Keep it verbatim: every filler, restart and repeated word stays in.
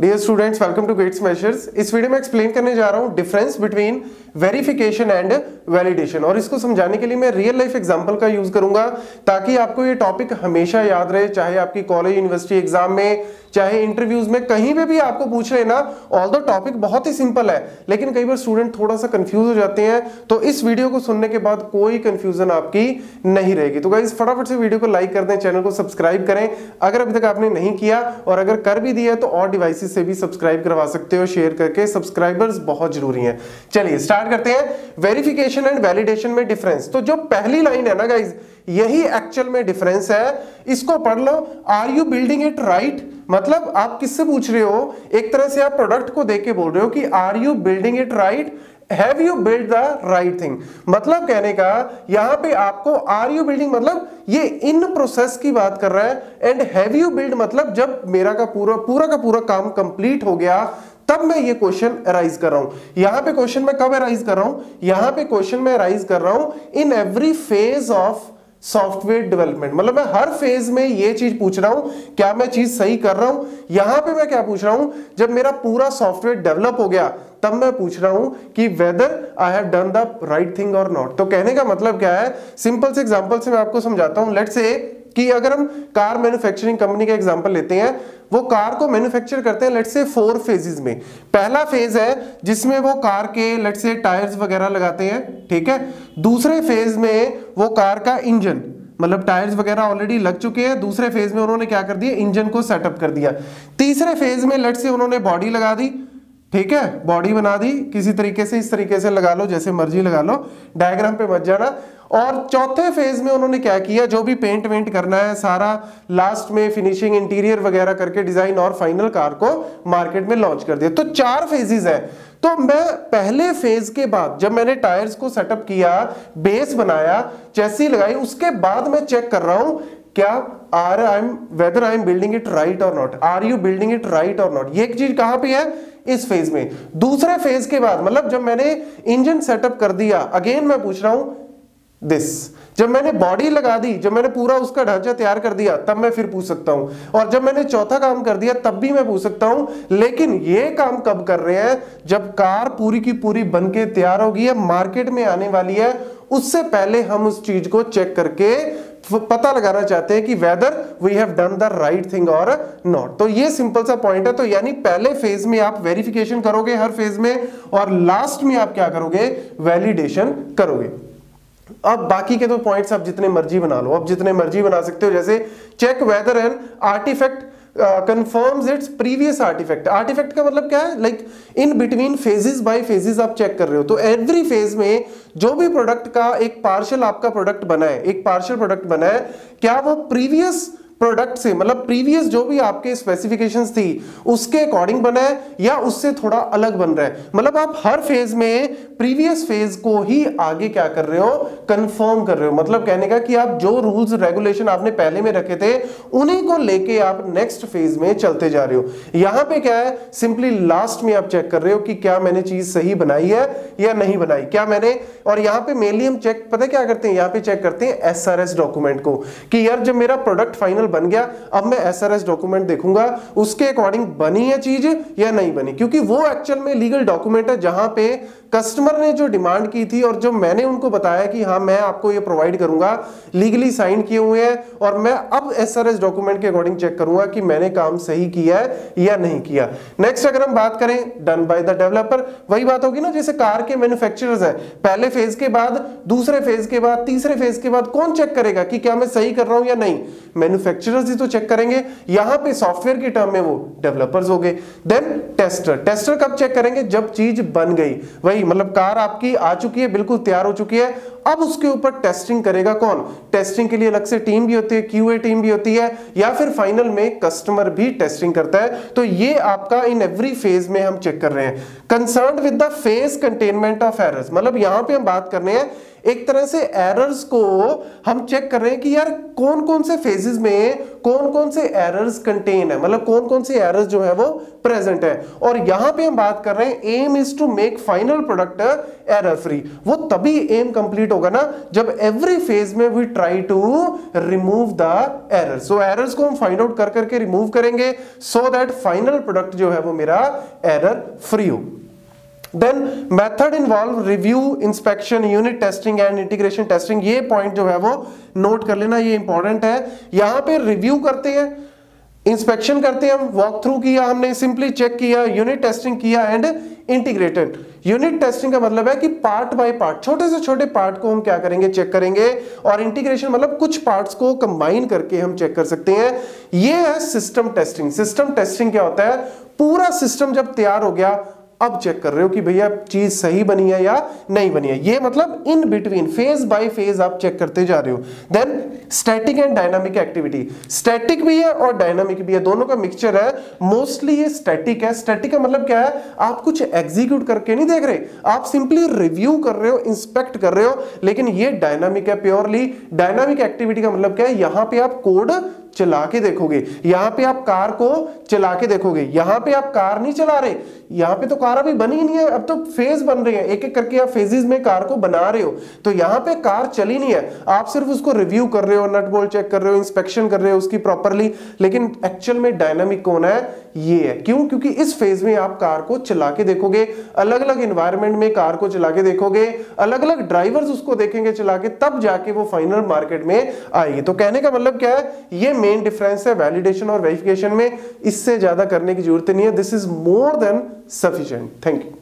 Dear students, welcome to Gate Smashers. इस video में explain करने जा रहा हूं difference between verification and validation, और इसको समझाने के लिए मैं रियल लाइफ एग्जांपल का यूज करूंगा ताकि आपको ये टॉपिक हमेशा याद रहे, चाहे आपकी कॉलेज यूनिवर्सिटी एग्जाम में, चाहे इंटरव्यूज में, कहीं पे भी आपको पूछ रहे ना। ऑल्दो टॉपिक बहुत ही सिंपल है, लेकिन कई बार स्टूडेंट थोड़ा सा कंफ्यूज हो जाते हैं, तो इस वीडियो को सुनने के बाद कोई कंफ्यूजन आपकी नहीं रहेगी। तो गाइस फटाफट से वीडियो को लाइक कर दें, चैनल को सब्सक्राइब करें अगर अभी तक आपने नहीं किया, और अगर कर भी दिया तो और डिवाइसेस से भी सब्सक्राइब करवा सकते हो शेयर करके। सब्सक्राइबर्स बहुत जरूरी हैं। चलिए स्टार्ट करते हैं। वेरिफिकेशन एंड वैलिडेशन में डिफरेंस। तो जो पहली लाइन है ना गाइस, यही एक्चुअल में डिफरेंस है। इसको पढ़ लो। Are you building it right, मतलब आप किससे पूछ रहे हो? एक तरह से आप प्रोडक्ट को देख के बोल रहे हो कि are you building it right, have you build the right thing. मतलब कहने का यहां पे आपको आर यू बिल्डिंग मतलब ये इन प्रोसेस की बात कर रहा है, एंड हैव यू बिल्ड मतलब जब मेरा का पूरा पूरा का पूरा काम कंप्लीट हो गया तब मैं ये क्वेश्चन अराइज कर रहा हूं। यहां पे क्वेश्चन मैं कब अराइज कर रहा हूं? यहां पे क्वेश्चन मैं अराइज कर रहा हूं in every phase of software development. मतलब मैं हर फेज में ये चीज पूछ रहा हूं, क्या मैं चीज सही कर रहा हूं। यहां पे मैं क्या पूछ रहा हूं? जब मेरा पूरा सॉफ्टवेयर डेवलप हो गया तब मैं पूछ रहा हूं कि whether I have done the right thing और नॉट। तो कहने का मतलब क्या है? सिंपल से एग्जांपल से मैं आपको समझाता हूं। लेट्स से कि अगर हम कार मैन्युफैक्चरिंग कंपनी का एग्जांपल लेते हैं, वो कार को मैन्युफैक्चर करते हैं लेट्स से फोर फेजेस में। पहला फेज है जिसमें वो कार के लेट्स से टायर्स वगैरह लगाते हैं, ठीक है। दूसरे फेज में वो कार का इंजन, मतलब टायर्स वगैरह ऑलरेडी लग चुके हैं, दूसरे फेज में उन्होंने क्या कर दिया? इंजन को सेटअप कर दिया। तीसरे फेज में लेट्स से उन्होंने बॉडी लगा दी, ठीक है, बॉडी बना दी किसी तरीके से, इस तरीके से लगा लो, जैसे मर्जी लगा लो, डायग्राम पे मत जाना। और चौथे फेज में उन्होंने क्या किया? जो भी पेंट वेंट करना है सारा लास्ट में फिनिशिंग इंटीरियर वगैरह करके डिजाइन और फाइनल कार को मार्केट में लॉन्च कर दिया। तो चार फेजेस है। तो मैं पहले फेज के बाद जब मैंने टायर्स को सेटअप किया, बेस बनाया, चेसी लगाई, उसके बाद मैं चेक कर रहा हूं क्या are I am whether I am building it right और not. Are you building it right और नॉट? ये एक चीज कहां पे है? इस फेज में। दूसरे फेज के बाद मतलब जब मैंने इंजन सेटअप कर दिया, अगेन मैं पूछ रहा हूं दिस। जब मैंने बॉडी लगा दी, जब मैंने पूरा उसका ढांचा तैयार कर दिया, तब मैं फिर पूछ सकता हूं। और जब मैंने चौथा काम कर दिया तब भी मैं पूछ सकता हूं। लेकिन ये काम कब कर रहे हैं? जब कार पूरी की पूरी बनके तैयार होगी है, मार्केट में आने वाली है, उससे पहले हम उस चीज को चेक करके पता लगाना चाहते हैं कि whether we have done the right thing और नॉट। तो ये सिंपल सा पॉइंट है। तो यानी पहले फेज में आप वेरिफिकेशन करोगे हर फेज में, और लास्ट में आप क्या करोगे? वैलिडेशन करोगे। अब बाकी के तो पॉइंट्स आप जितने मर्जी बना लो, अब जितने मर्जी बना सकते हो, जैसे check whether an artifact conforms its previous artifact. Artifact का मतलब क्या है? Like in between phases by phases आप चेक कर रहे हो। तो एवरी फेज में जो भी प्रोडक्ट का एक पार्शियल आपका प्रोडक्ट बना है, एक पार्शियल प्रोडक्ट बना है, क्या वो प्रीवियस प्रोडक्ट से, मतलब प्रीवियस जो भी आपके स्पेसिफिकेशंस थी उसके अकॉर्डिंग बना है, या उससे थोड़ा अलग बन रहा है। मतलब आप हर फेज में प्रीवियस फेज को ही आगे क्या कर रहे हो? कंफर्म कर रहे हो। मतलब कहने का कि आप जो रूल्स रेगुलेशन आपने पहले में रखे थे उन्हीं को लेके आप नेक्स्ट फेज में चलते जा रहे हो। यहां पे क्या है? सिंपली लास्ट में आप चेक कर रहे हो कि क्या मैंने चीज सही बनाई है या नहीं बनाई, क्या मैंने। और यहां पे मेनली हम चेक पता है क्या करते हैं? यहां पे चेक करते हैं एसआरएस डॉक्यूमेंट को, कि यार जब मेरा प्रोडक्ट फाइनल बन गया, अब मैं एसआरएस डॉक्यूमेंट देखूंगा उसके अकॉर्डिंग बनी है चीज या नहीं बनी, क्योंकि वो एक्चुअल में लीगल डॉक्यूमेंट है जहां पे कस्टमर ने जो डिमांड की थी और जो मैंने उनको बताया कि हाँ मैं आपको ये प्रोवाइड करूंगा, लीगली साइन किए हुए हैं, और मैं अब एसआरएस डॉक्यूमेंट के अकॉर्डिंग चेक करूंगा कि मैंने काम सही किया है या नहीं किया। नेक्स्ट अगर हम बात करें डन बाय द डेवलपर, वही बात होगी ना जैसे कार के मैन्युफैक्चरर्स हैं, पहले फेज के बाद, दूसरे फेज के बाद, तीसरे फेज के बाद कौन चेक करेगा कि क्या मैं सही कर रहा हूं या नहीं? मैन्युफैक्चरर्स ही तो चेक करेंगे। यहां पे सॉफ्टवेयर के टर्म में वो डेवलपर्स हो गए। देन टेस्टर, टेस्टर कब चेक करेंगे? जब चीज बन गई, वही मतलब कार आपकी आ चुकी है, बिल्कुल तैयार हो चुकी है, अब उसके ऊपर टेस्टिंग करेगा कौन? टेस्टिंग के लिए अलग से टीम भी होती है, क्यूए टीम भी होती है, या फिर फाइनल में कस्टमर भी टेस्टिंग करता है। तो ये आपका इन एवरी फेज में हम चेक कर रहे हैं। Concerned with the phase containment of errors, मतलब यहां पे हम बात कर रहे हैं एक तरह से एरर्स को हम चेक कर रहे हैं कि यार कौन कौन से फेजेस में कौन कौन से एरर्स कंटेन है, मतलब कौन कौन से एरर्स जो है वो प्रेजेंट है। और यहां पे हम बात कर रहे हैं aim is to make final product error free. वो तभी एम कंप्लीट होगा ना जब एवरी फेज में we try to remove the error. So errors को हम फाइंड आउट कर करके रिमूव करेंगे सो दैट फाइनल प्रोडक्ट जो है वो मेरा एरर फ्री हो। Then method involve review, inspection, unit testing and integration testing। ये पॉइंट जो है वो नोट कर लेना, ये इंपॉर्टेंट है। यहां पे रिव्यू करते हैं, इंस्पेक्शन करते हैं, हम वॉक थ्रू किया, हमने सिंपली चेक किया, यूनिट टेस्टिंग किया एंड इंटीग्रेटेड। यूनिट टेस्टिंग का मतलब है कि पार्ट बाय पार्ट, छोटे से छोटे पार्ट को हम क्या करेंगे, चेक करेंगे। और इंटीग्रेशन मतलब कुछ पार्ट्स को कंबाइन करके हम चेक कर सकते हैं। ये है सिस्टम टेस्टिंग। सिस्टम टेस्टिंग क्या होता है, पूरा सिस्टम जब तैयार हो गया अब चेक कर रहे हो कि भैया चीज सही बनी है या नहीं बनी है। ये मतलब in between, phase by phase आप चेक करते जा रहे हो। Then static and dynamic activity, static भी है और डायनामिक भी है, दोनों का मिक्सचर है। मोस्टली ये स्टैटिक है। स्टैटिक का मतलब क्या है, आप कुछ एग्जीक्यूट करके नहीं देख रहे, आप सिंपली रिव्यू कर रहे हो, इंस्पेक्ट कर रहे हो। लेकिन ये डायनामिक है, प्योरली डायनामिक एक्टिविटी का मतलब क्या है, यहां पे आप कोड चला के देखोगे, यहां पे आप कार को चला के देखोगे। यहां पे आप कार नहीं चला रहे, यहां पे तो कार अभी बनी ही नहीं है, अब तो फेज बन रहे हैं, एक एक करके आप फेजेस में कार को बना रहे हो। तो यहां पे कार चली नहीं है, आप सिर्फ उसको रिव्यू कर रहे हो, नट बोल्ट चेक कर रहे हो, इंस्पेक्शन कर रहे हो उसकी प्रॉपरली। लेकिन एक्चुअल में डायनामिक कौन है, ये है। क्यों? क्योंकि इस फेज में आप कार को चला के देखोगे, अलग अलग एनवायरमेंट में कार को चला के देखोगे, अलग अलग ड्राइवर्स उसको देखेंगे चला के, तब जाके वो फाइनल मार्केट में आएगी। तो कहने का मतलब क्या है, ये मेन डिफरेंस है वैलिडेशन और वेरिफिकेशन में। इससे ज्यादा करने की जरूरत नहीं है। This is more than sufficient. Thank you.